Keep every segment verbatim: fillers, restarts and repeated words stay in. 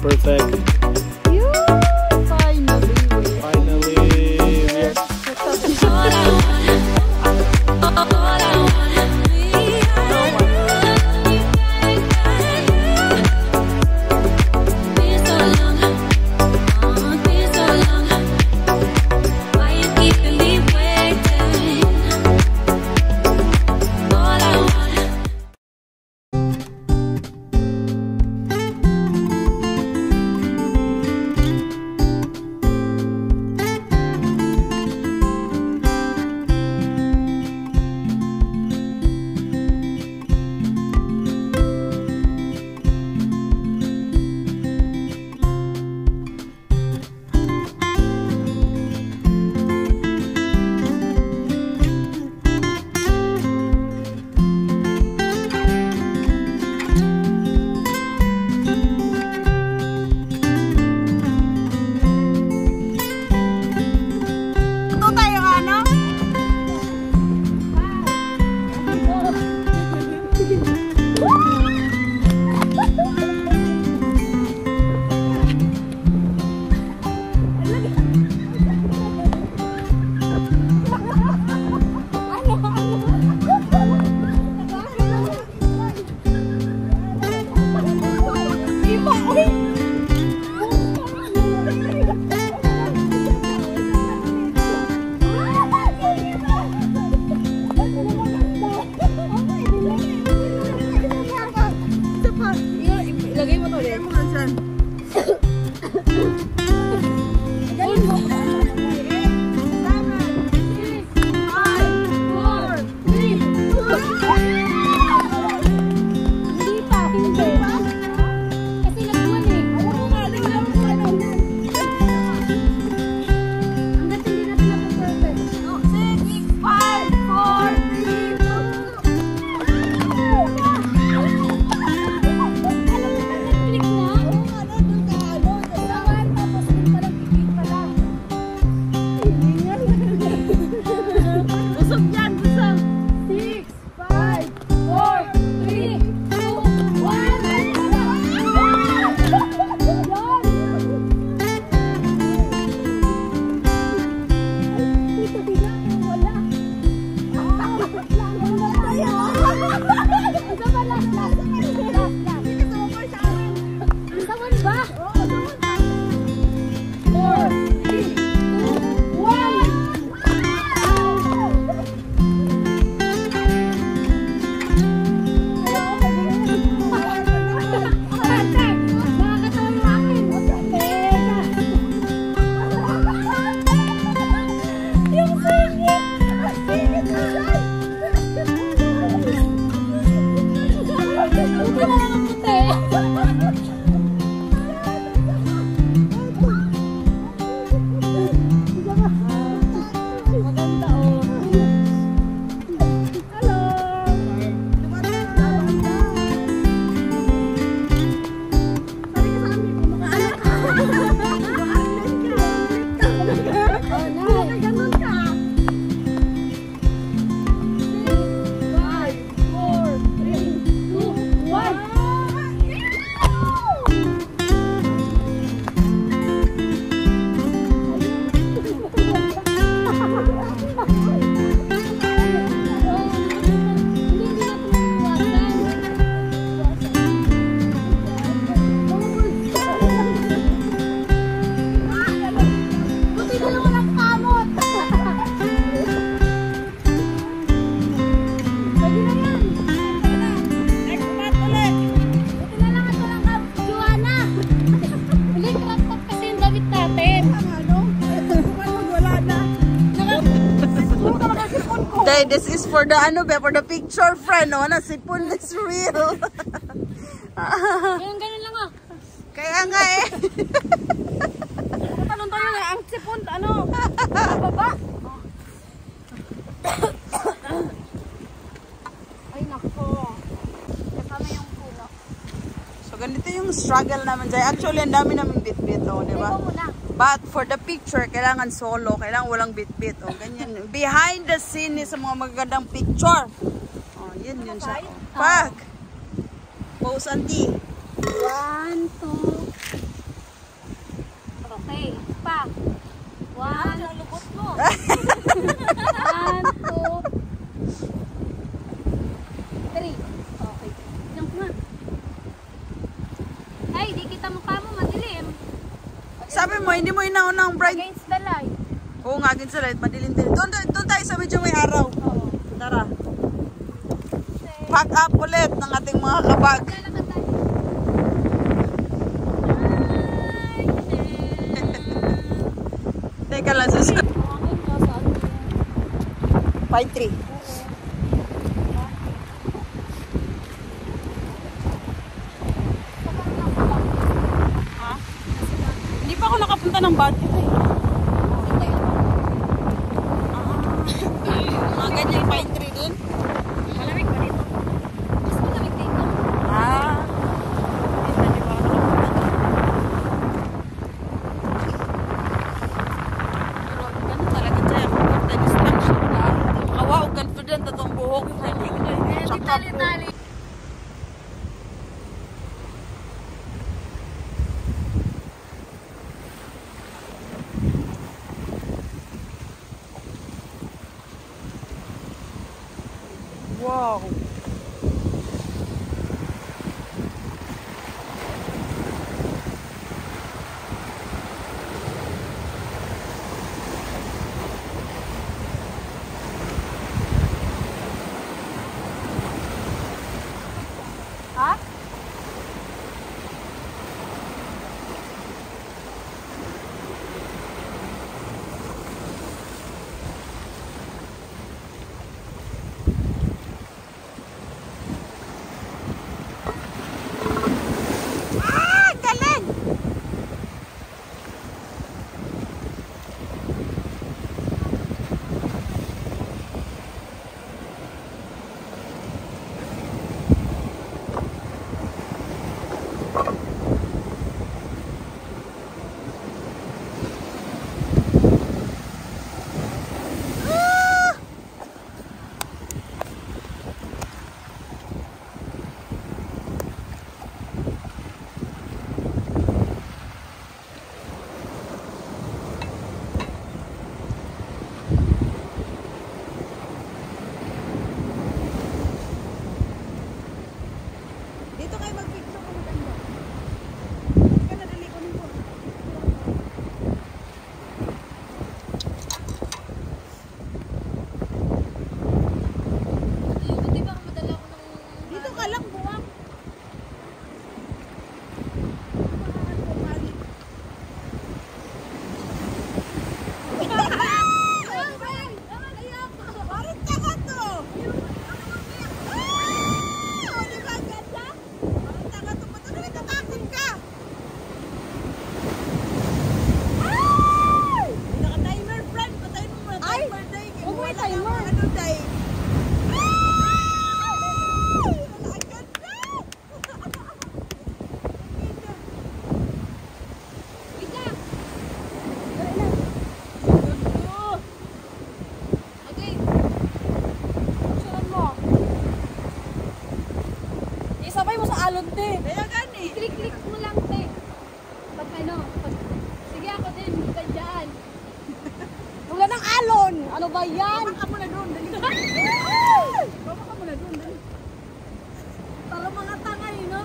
perfect. Finally. Finally. Yes. This is for the ano be, for the picture friend, no? Na sipon is real. Ganyan ganyan lang ah. Kaya nga eh. Tanong tayo na ang sipon ano? Baba. Ay nako. Kasama yung puno. So ganito yung struggle naman dyan. Actually, ang dami namin bit-bit, oh, di ba? But for the picture, kailangan solo. Kailangan walang bit-bit. Oh, ganyan. Behind the scene sa mga magagandang picture. Oh, yun yun siya. Oh. Pag! Pose, auntie. One, two, Kita mo ka mo, madilim. Sabi mo, hindi mo inauna ang bright. Against the light. Oo nga, against the light. Madilim din. Doon, doon, doon tayo sa medyo may araw. Oo. Tara. Pack up ulit ng ating mga kabag. Lalakad tayo. Teka lang, susunod. Pine tree. Ha? Hindi pa ako nakapunta ng Baguio eh. Ah, mga ganyan pine tree din. Malamig pa dito. Mas malamig dito. Ah. Hindi pa ako nakapunta. Pero ano talaga dyan? Maganda distraction na. Wow, confident na itong buhok. Tali-tali. Wow. Ha? Ah, galing! Dito kayo mag-picture kung maganda. Hindi ka nadali ko nito. Di ba madala ko ng... Dito ka lang, buwang. Bakit ka ka to? Ah! O, di ba ang ganda? Bakit ka ka to? Ba't ano natatakot ka? Ay! Naka-timer, friend. Patayin mo muna timer, day. Huwag mo Wala i-timer. kang ano, day. Ay! Wala, ang ganda! Wait lang. Ganda. Okay. Picturean mo. Isabay mo sa alon, te. Kaya gani. Click-click mo lang, te. Pag ano, pag... Sige ako din, kita dyan. Wala ng alon. Ano ba yan? Baba ka muna doon. Dali. Baba ka muna doon. Dali. Para mga tangay, no?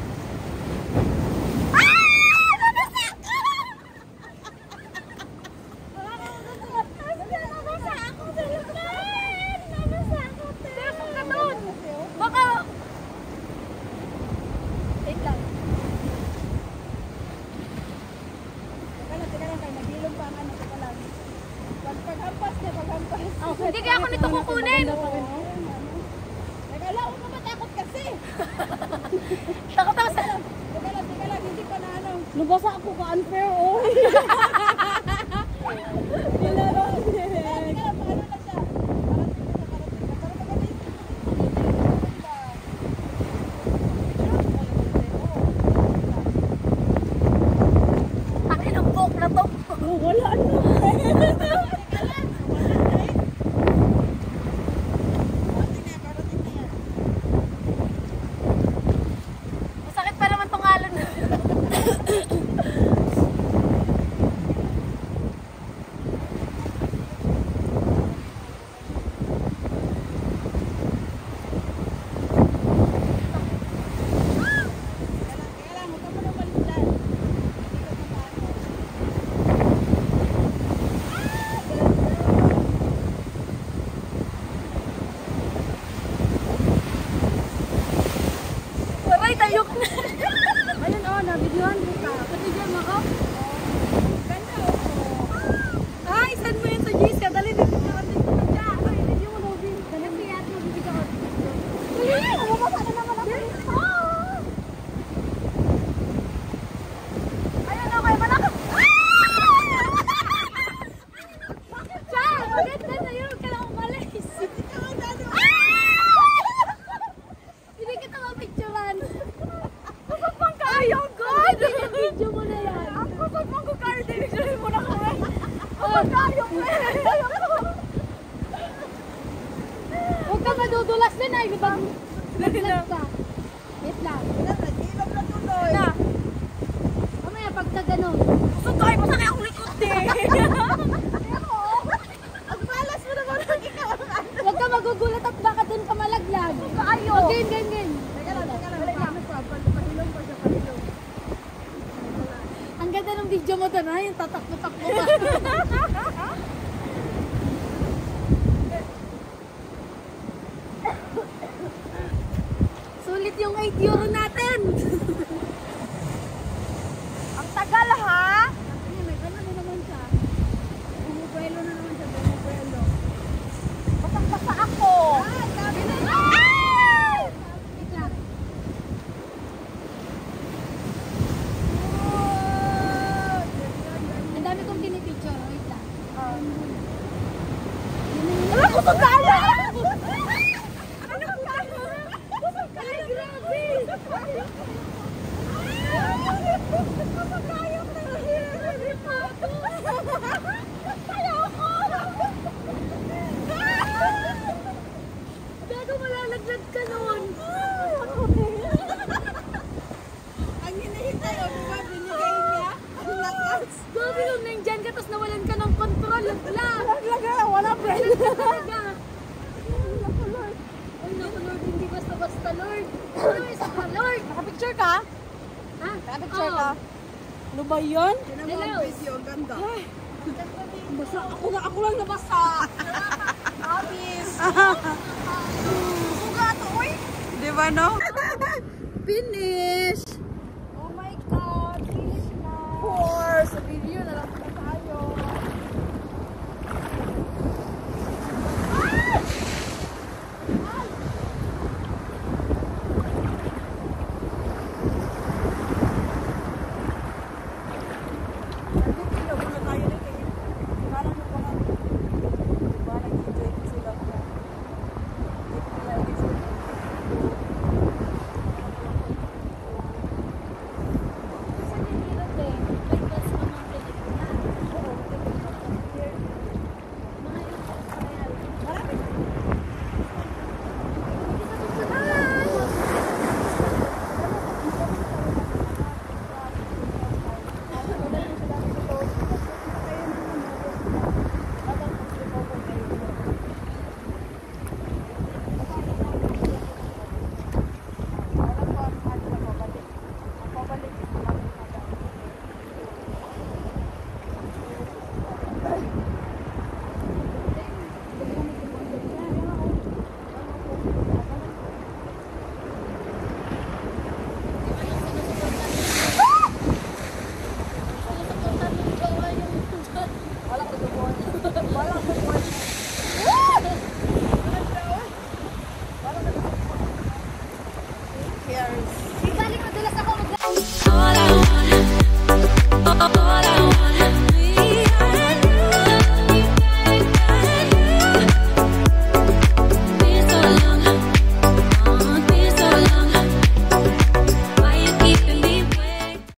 Baka... Wait lang. Teka lang, teka lang. Kaya nagilong pa ang ano ko lang. Pag paghampas niya, paghampas. Oh, hindi kaya ako nito kukunin. Teka lang, huwag ka matakot kasi. Takot ako sa... Teka lang, teka lang. Hindi pa na ano. Nabasa ako ka unfair, oh. Nilaro. Teka lang, paano na siya? Parating na, parating na. Para magaling. Akin ang buhok na to. Oh, wala ano. Teka lang. Parating na, parating na yan. Masakit pa naman tong alon. Huwag ka madudulas din ay. Lubang. Lubang ka. Wait lang. Nagilap na tuloy. Mamaya pagka ganun. Gusto tayo, masakay akong likod eh. Ang balas mo naman ang ikaw. Huwag ka magugulat at baka dun ka malaglag. Kaayo. Okay, game, game. Teka lang, teka lang. Pahilong pa siya, pahilong. Ang ganda ng video mo doon ha, yung tatakbo-takbo ka. Sulit yung eight euro natin. Ang tagal ha? Ay, may gano'n na naman siya. Bumubuelo na naman siya, bumubuelo. Basang-basa ako. Ah, sabi na yun. Wait lang. Ang dami kong pinipicture. Wait lang. Wala ko sa gala! Ano ko kaya? Ay, grabe! Gago, malalaglag ka nun. Ang hinahintay o, diba? Binigay niya. Ang lakas. Gabi nung nandyan ka, tapos nawalan ka ng control. Laglag. Talaga, wala friend. Talaga. Ay, naku Lord, hindi basta-basta Lord. Ano isa ka Lord? Nakapicture ka? Ha? Nakapicture Oo. ka? Ano ba yun? Hello. Ang ganda. Basa, ako, na, ako lang nabasa. Amis. Suga to, oy. Di ba, no? Finish.